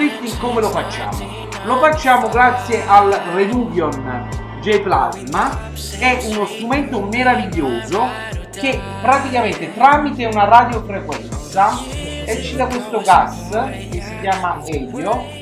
drifting come lo facciamo? Lo facciamo grazie al Renuvion J Plasma, è uno strumento meraviglioso che praticamente tramite una radiofrequenza ci dà questo gas che si chiama elio,